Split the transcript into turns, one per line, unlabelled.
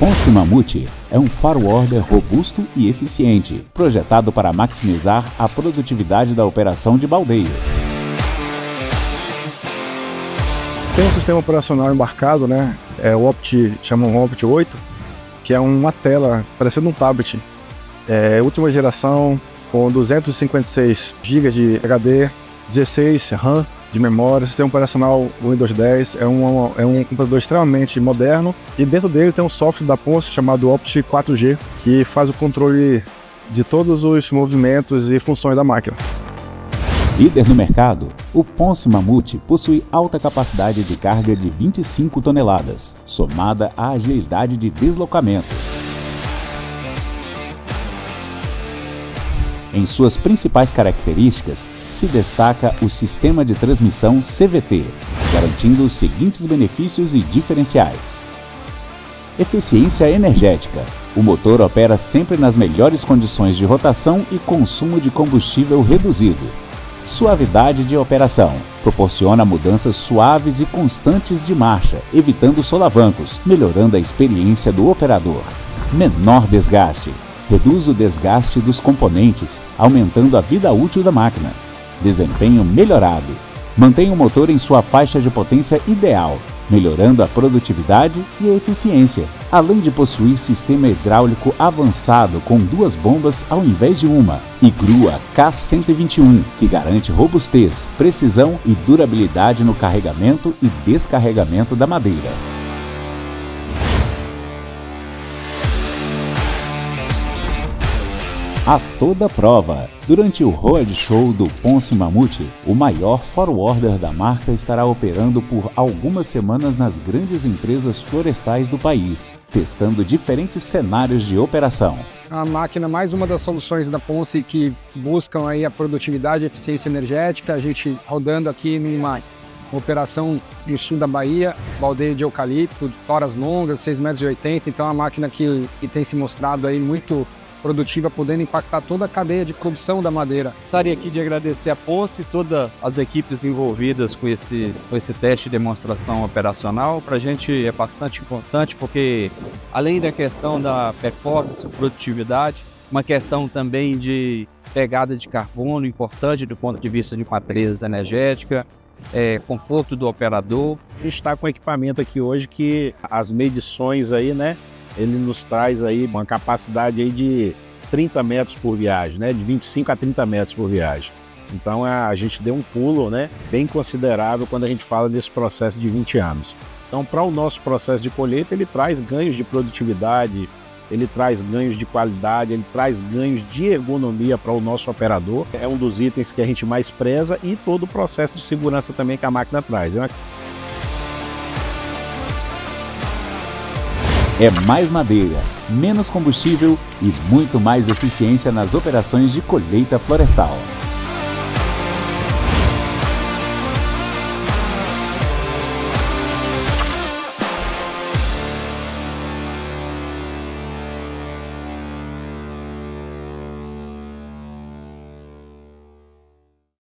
Ponce Mamute é um farwarder robusto e eficiente, projetado para maximizar a produtividade da operação de baldeio.
Tem um sistema operacional embarcado, né? Chamam Opt 8, que é uma tela parecendo um tablet. Última geração, com 256 GB de HD, 16 RAM de memória, sistema operacional Windows 10, é um computador extremamente moderno, e dentro dele tem um software da Ponce chamado Opt 4G, que faz o controle de todos os movimentos e funções da máquina.
Líder no mercado, o Ponce Mamute possui alta capacidade de carga de 25 toneladas, somada à agilidade de deslocamento. Em suas principais características, se destaca o sistema de transmissão CVT, garantindo os seguintes benefícios e diferenciais. Eficiência energética. O motor opera sempre nas melhores condições de rotação e consumo de combustível reduzido. Suavidade de operação. Proporciona mudanças suaves e constantes de marcha, evitando solavancos, melhorando a experiência do operador. Menor desgaste. Reduz o desgaste dos componentes, aumentando a vida útil da máquina. Desempenho melhorado. Mantém o motor em sua faixa de potência ideal, melhorando a produtividade e a eficiência, além de possuir sistema hidráulico avançado com 2 bombas ao invés de uma, e grua K121, que garante robustez, precisão e durabilidade no carregamento e descarregamento da madeira. A toda prova! Durante o Road Show do Ponce Mamute, o maior farwarder da marca estará operando por algumas semanas nas grandes empresas florestais do país, testando diferentes cenários de operação.
A máquina, mais uma das soluções da Ponce que buscam aí a produtividade e eficiência energética. A gente rodando aqui numa operação no sul da Bahia, baldeio de eucalipto, toras longas, 6,80 m, então é uma máquina que tem se mostrado aí muito produtiva, podendo impactar toda a cadeia de produção da madeira.
Gostaria aqui de agradecer a Ponce e todas as equipes envolvidas com esse teste de demonstração operacional. Para a gente é bastante importante porque, além da questão da performance, produtividade, uma questão também de pegada de carbono importante do ponto de vista de matriz energética, conforto do operador.
A gente está com equipamento aqui hoje que as medições aí, né? Ele nos traz aí uma capacidade aí de 30 metros por viagem, né? De 25 a 30 metros por viagem. Então a gente deu um pulo, né? Bem considerável quando a gente fala desse processo de 20 anos. Então, para o nosso processo de colheita, ele traz ganhos de produtividade, ele traz ganhos de qualidade, ele traz ganhos de ergonomia para o nosso operador. É um dos itens que a gente mais preza, e todo o processo de segurança também que a máquina traz.
É mais madeira, menos combustível e muito mais eficiência nas operações de colheita florestal.